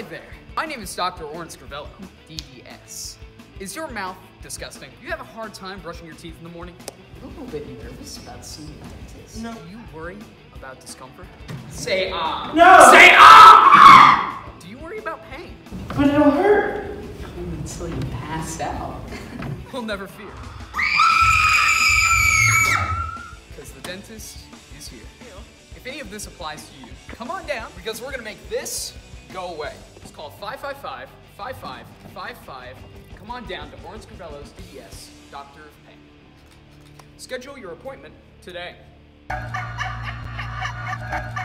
Hi there. My name is Dr. Orin Scrivello, D.D.S. Is your mouth disgusting? Do you have a hard time brushing your teeth in the morning? I'm a little bit nervous about seeing the dentist. No. Do you worry about discomfort? Say ah. No! Say ah! Do you worry about pain? But it'll hurt. Until you pass out. We'll never fear. Because the dentist is here. If any of this applies to you, come on down because we're gonna make this go away. It's called 555-5555. Come on down to Orin Scrivello's D.D.S. Doctor of Pain. Schedule your appointment today.